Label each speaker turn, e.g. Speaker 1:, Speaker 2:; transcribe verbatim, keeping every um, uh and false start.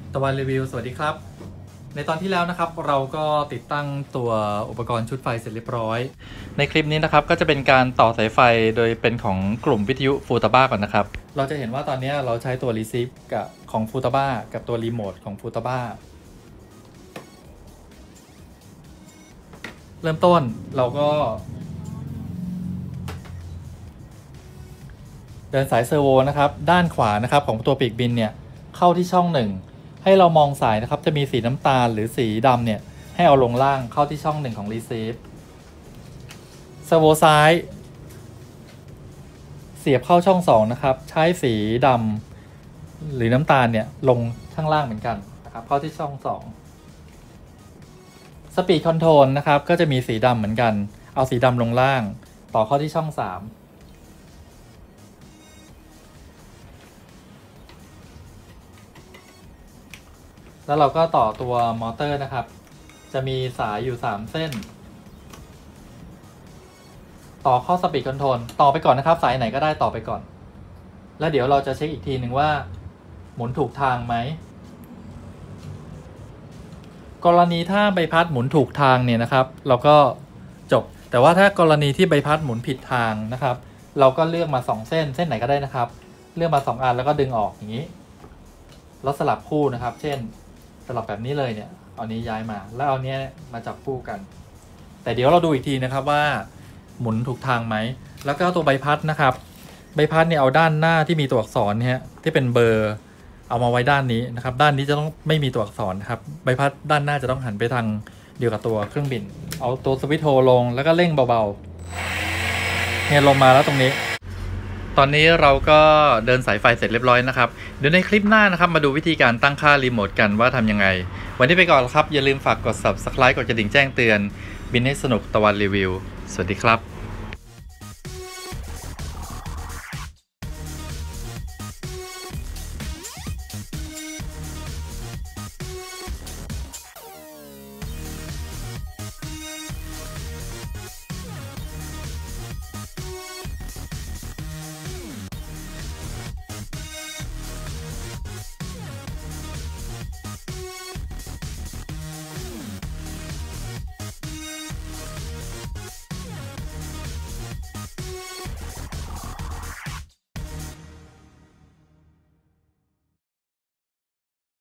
Speaker 1: ตะวันรีวิวสวัสดีครับในตอนที่แล้วนะครับเราก็ติดตั้งตัวอุปกรณ์ชุดไฟเสร็จเรียบร้อยในคลิปนี้นะครับก็จะเป็นการต่อสายไฟโดยเป็นของกลุ่มวิทยุฟูตาบ้าก่อนนะครับเราจะเห็นว่าตอนนี้เราใช้ตัวรีซีฟกับของฟูตาบ้ากับตัวรีโมทของฟูตาบ้าเริ่มต้นเราก็เดินสายเซอร์โวนะครับด้านขวานะครับของตัวปีกบินเนี่ยเข้าที่ช่องหนึ่งให้เรามองสายนะครับจะมีสีน้ำตาลหรือสีดำเนี่ยให้เอาลงล่างเข้าที่ช่องหนึ่งของ Receive เซอร์โวซ้ายเสียบเข้าช่องสองนะครับใช้สีดำหรือน้ำตาลเนี่ยลงข้างล่างเหมือนกันนะครับเข้าที่ช่องสอง Speed Control นะครับก็จะมีสีดำเหมือนกันเอาสีดำลงล่างต่อเข้าที่ช่องสามแล้วเราก็ต่อตัวมอเตอร์นะครับจะมีสายอยู่สามเส้นต่อเข้า Speed Control ต่อไปก่อนนะครับสายไหนก็ได้ต่อไปก่อนแล้วเดี๋ยวเราจะเช็คอีกทีหนึ่งว่าหมุนถูกทางไหมกรณีถ้าใบพัดหมุนถูกทางเนี่ยนะครับเราก็จบแต่ว่าถ้ากรณีที่ใบพัดหมุนผิดทางนะครับเราก็เลือกมาสองเส้นเส้นไหนก็ได้นะครับเลือกมาสองอันแล้วก็ดึงออกอย่างนี้แล้วสลับคู่นะครับเช่นสลับแบบนี้เลยเนี่ยเอานี้ย้ายมาแล้วเอาเนี้ยมาจับคู่กันแต่เดี๋ยวเราดูอีกทีนะครับว่าหมุนถูกทางไหมแล้วก็ตัวใบพัดนะครับใบพัดเนี่ยเอาด้านหน้าที่มีตัวอักษรเนี่ยที่เป็นเบอร์เอามาไว้ด้านนี้นะครับด้านนี้จะต้องไม่มีตัวอักษรครับใบพัดด้านหน้าจะต้องหันไปทางเดียวกับตัวเครื่องบินเอาตัวสวิตช์โฮลงแล้วก็เร่งเบาๆเนี่ยลงมาแล้วตรงนี้ตอนนี้เราก็เดินสายไฟเสร็จเรียบร้อยนะครับเดี๋ยวในคลิปหน้านะครับมาดูวิธีการตั้งค่ารีโมทกันว่าทำยังไงวันนี้ไปก่อนครับอย่าลืมฝากกด ซับสไครบ์ กดกระดิ่งแจ้งเตือนบินให้สนุกตะวันรีวิวสวัสดีครับ